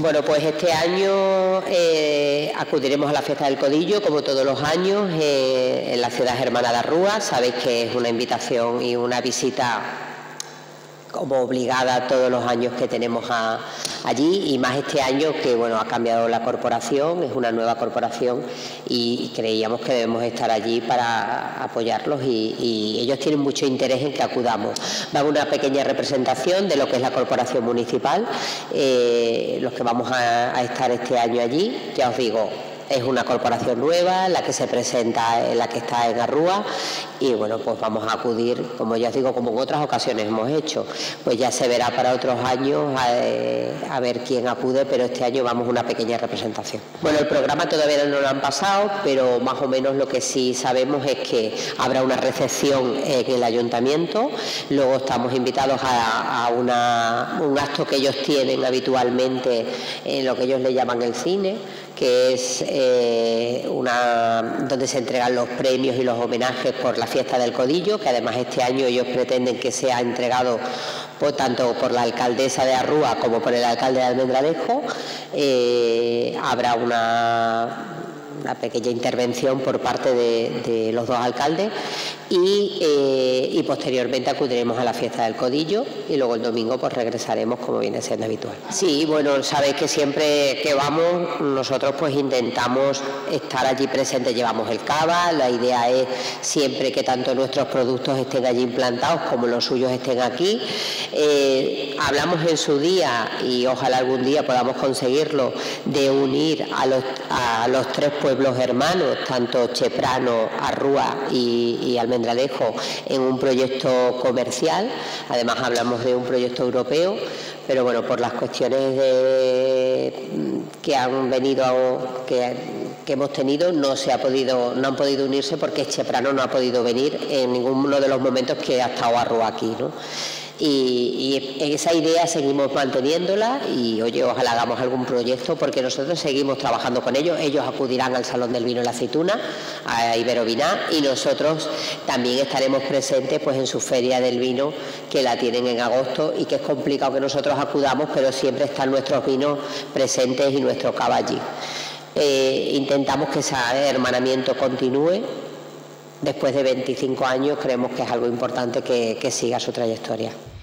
Bueno, pues este año acudiremos a la Fiesta del Codillo, como todos los años, en la ciudad germana de Arrúa. Sabéis que es una invitación y una visita como obligada todos los años que tenemos allí, y más este año que bueno, ha cambiado la corporación, es una nueva corporación y creíamos que debemos estar allí para apoyarlos y ellos tienen mucho interés en que acudamos. Va a haber una pequeña representación de lo que es la corporación municipal, los que vamos a estar este año allí, ya os digo. Es una corporación nueva, la que se presenta, la que está en Arrúa, y bueno, pues vamos a acudir, como ya os digo, como en otras ocasiones hemos hecho. Pues ya se verá para otros años a ver quién acude, pero este año vamos a una pequeña representación. Bueno, el programa todavía no lo han pasado, pero más o menos lo que sí sabemos es que habrá una recepción en el ayuntamiento, luego estamos invitados a un acto que ellos tienen habitualmente en lo que ellos le llaman el cine, que es donde se entregan los premios y los homenajes por la Fiesta del Codillo, que además este año ellos pretenden que sea entregado tanto por la alcaldesa de Arrúa como por el alcalde de Almendralejo. Habrá una pequeña intervención por parte de los dos alcaldes y posteriormente acudiremos a la Fiesta del Codillo y luego el domingo pues regresaremos como viene siendo habitual. Sí, bueno, sabéis que siempre que vamos nosotros pues intentamos estar allí presentes, llevamos el cava, la idea es siempre que tanto nuestros productos estén allí implantados como los suyos estén aquí. Hablamos en su día y ojalá algún día podamos conseguirlo de unir a los tres pueblos hermanos, tanto Cheprano, Arrúa y Almendralejo, en un proyecto comercial. Además hablamos de un proyecto europeo, pero bueno, por las cuestiones que hemos tenido no han podido unirse porque Cheprano no ha podido venir en ninguno de los momentos que ha estado Arrúa aquí, ¿no? Y esa idea seguimos manteniéndola y oye, ojalá hagamos algún proyecto porque nosotros seguimos trabajando con ellos. Ellos acudirán al Salón del Vino y la Aceituna, a Iberoviná, y nosotros también estaremos presentes pues en su Feria del Vino, que la tienen en agosto y que es complicado que nosotros acudamos, pero siempre están nuestros vinos presentes y nuestro cava allí. Intentamos que ese hermanamiento continúe. Después de 25 años creemos que es algo importante que siga su trayectoria.